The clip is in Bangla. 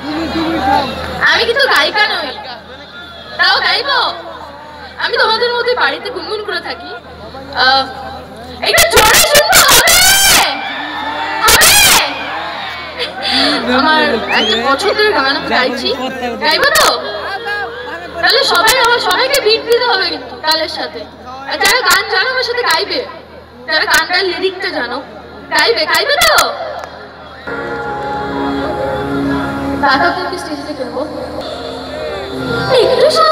আমি কিন্তু গায়িকা নই, তাও গাইবো। আমি তোমাদের মধ্যে বাড়িতে গুনগুন করে থাকি। একটু জোরে শুনতে হবে। আমার একটা পছন্দের গান আমি গাইছি, গাইবো তো? তাহলে সবাইকে বিট দিতে হবে কিন্তু তালের সাথে। আর যারা গান জানো আমার সাথে গাইবে, যারা গানটার লিরিকটা জানো গাইবে তো? কাকাকে স্টেজে করবো একটু